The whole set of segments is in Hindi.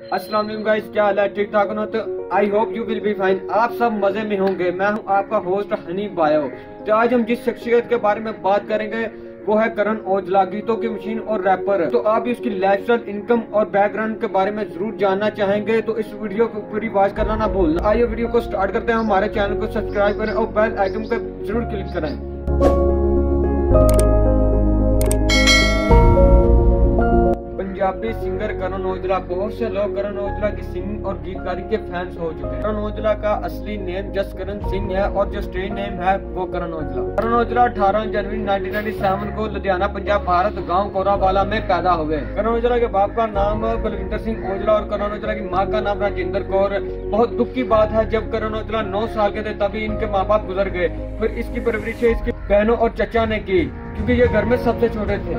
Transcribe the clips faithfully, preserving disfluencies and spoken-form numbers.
अस्सलाम वालेकुम गाइस, क्या हाल है? ठीक ठाक हो? तो I hope you will be fine. आप सब मजे में होंगे। मैं हूं आपका होस्ट हनी बायो। तो आज हम जिस शख्सियत के बारे में बात करेंगे वो है करण औजला, गीतों की मशीन और रैपर। तो आप इसकी लाइफस्टाइल, इनकम और बैकग्राउंड के बारे में जरूर जानना चाहेंगे, तो इस वीडियो को पूरी वॉच करना ना भूलना। आइए वीडियो को स्टार्ट करते हैं। हमारे चैनल को सब्सक्राइब करें और बेल आइकन पे जरूर क्लिक करें। पंजाबी सिंगर करण औजला। बहुत से लोग करण औजला की सिंगिंग और गीतकारी के फैंस हो चुके हैं। करण औजला का असली नेम जसकरण सिंह है और जो स्टेज नेम है वो करण औजला। करण औजला अठारह जनवरी नाइनटीन नाइंटी सेवन को लुधियाना पंजाब भारत गांव कोराबाला में पैदा हुए। करण औजला के बाप का नाम बलविंदर सिंह औजला और करण औजला की माँ का नाम राजेंद्र कौर। बहुत दुख की बात है, जब करण औजला नौ साल के थे तभी इनके माँ बाप गुजर गए। फिर इसकी परवरिश इसकी बहनों और चचा ने की, क्योंकि ये घर में सबसे छोटे थे।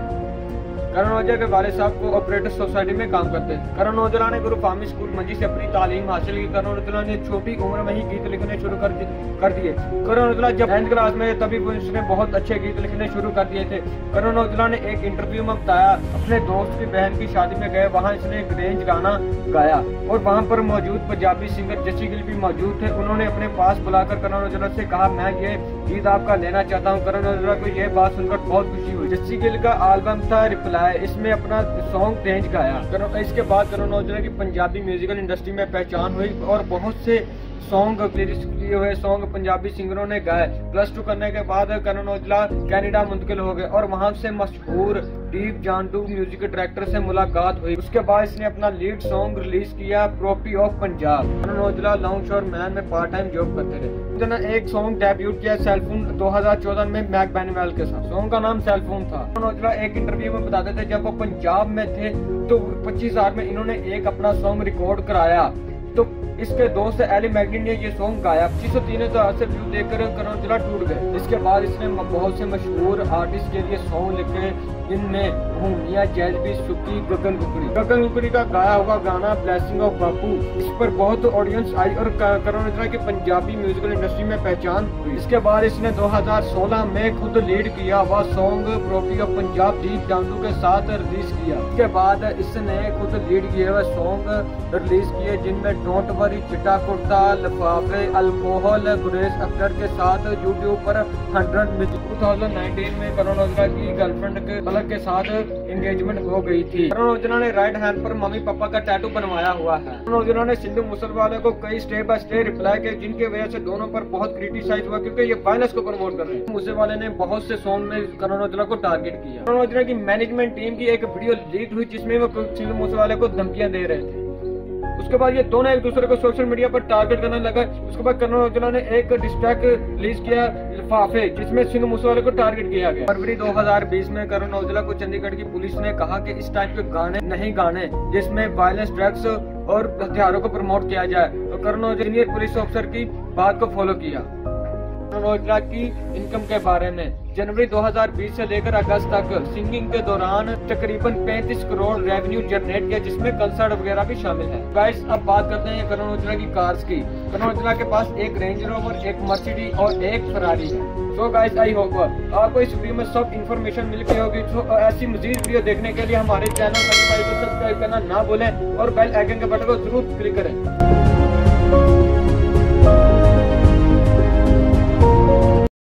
करण औजला के वाले साहब को ऑपरेटर सोसाइटी में काम करते थे। करण औजला ने गुरु फामी स्कूल मंजी से अपनी तालीम हासिल की। करण औजला ने छोटी उम्र में ही गीत लिखने शुरू कर कर दिए। करण औजला जब टेंथ क्लास में तभी उसने बहुत अच्छे गीत लिखने शुरू कर दिए थे। करण औजला ने एक इंटरव्यू में बताया, अपने दोस्त की बहन की शादी में गए, वहाँ इसने एक रेंज गाना गाया और वहाँ पर मौजूद पंजाबी सिंगर जस्सी गिल भी मौजूद थे। उन्होंने अपने पास बुलाकर करण औजला से कहा, मैं ये गीत आपका लेना चाहता हूँ। करण औजला को यह बात सुनकर बहुत खुशी हुई। जस्सी गिल का एल्बम था रिप्लाई, इसमें अपना सॉन्ग रेंज गाया। इसके बाद करण औजला की पंजाबी म्यूजिकल इंडस्ट्री में पहचान हुई और बहुत से सॉन्ग लिरिक्स किए हुए सॉन्ग पंजाबी सिंगरों ने गाए। प्लस टू करने के बाद करण औजला कनाडा मुंतकिल हो गए और वहां से मशहूर डीप जानटू म्यूजिक डायरेक्टर से मुलाकात हुई। उसके बाद इसने अपना लीड सॉन्ग रिलीज किया, property of Punjab. Karan Aujla longshoreman में पार्ट टाइम जॉब करते थे। एक सॉन्ग डेब्यूट किया सेलफोन दो हज़ार चौदह में मैक बैनवेल के साथ। सॉन्ग का नाम सेलफोन था। करण औजला एक इंटरव्यू में बताते थे, जब वो पंजाब में थे तो पच्चीस हजार में इन्होंने एक अपना सॉन्ग रिकॉर्ड कराया। तो इसके दोस्त एली मैग्निट ने ये सॉन्ग गाया। पच्चीस सौ तीन हजार से व्यू देखकर करण औजला टूट गए। इसके बाद इसने बहुत से मशहूर आर्टिस्ट के लिए सॉन्ग लिखे, जिनमें भूमिया, जैजबी, सुकी, गगन गुकरी। गगन गुकरी का गाया हुआ गाना ब्लेसिंग ऑफ बापू, इस पर बहुत ऑडियंस आई और करण औजला की पंजाबी म्यूजिकल इंडस्ट्री में पहचान हुई। इसके बाद इसने दो हज़ार सोलह में खुद लीड किया हुआ song property of Punjab Deep Jandu के साथ रिलीज किया। इसके बाद इसने खुद लीड किए हुए सॉन्ग रिलीज किए, जिनमें डोंट वरी, चिट्टा कुर्ता, लिफाफे, अल्कोहल, गुरेज अख्तर के साथ यूट्यूब पर हंड्रेड में दो हज़ार उन्नीस में करण औजला की गर्लफ्रेंड के पलक के साथ एंगेजमेंट हो गई थी। करण औजला ने राइट हैंड पर मम्मी पापा का टैटू बनवाया हुआ है। करण औजला ने सिंधु मूसेवाले को कई स्टेप बाय स्टेप रिप्लाई किए, जिनकी वजह से दोनों पर बहुत क्रिटिसाइज हुआ, क्योंकि ये वायलेंस को प्रमोट कर रहे हैं। मूसेवाले ने बहुत से सॉन्ग में करण औजला को टारगेट किया। करण औजला की मैनेजमेंट टीम की एक वीडियो लीक हुई, जिसमें वो सिंधु मूसेवाले को धमकियां दे रहे थे। उसके बाद ये दोनों एक दूसरे को सोशल मीडिया पर टारगेट करने लगा। उसके बाद करण औजला ने एक डिस्ट्रैक रिलीज किया लिफाफे, जिसमें सिंधु मूसेवाले को टारगेट किया गया। फरवरी दो हज़ार बीस में करण औजला को चंडीगढ़ की पुलिस ने कहा कि इस टाइप के गाने नहीं गाने जिसमें वायलेंस, ड्रग्स और हथियारों को प्रमोट किया जाए। तो Karan Aujla senior police officer की बात को फॉलो किया। करण औजला की इनकम के बारे में, जनवरी दो हज़ार बीस से लेकर अगस्त तक सिंगिंग के दौरान तकरीबन पैंतीस करोड़ रेवेन्यू जनरेट किया, जिसमें कंसर्ट वगैरह भी शामिल है। गाइस, अब बात करते हैं करण औजला की कार्स की। करण औजला के पास एक रेंज रोवर, एक मर्सिडीज और एक फरारी है। सो गाइस, आई होप आपको इस वीडियो में सब इन्फॉर्मेशन मिल गई होगी। तो ऐसी मजीद वीडियो देखने के लिए हमारे चैनल को सब्सक्राइब करना ना भूलें और बेल आइकन के बटन को जरूर क्लिक करें।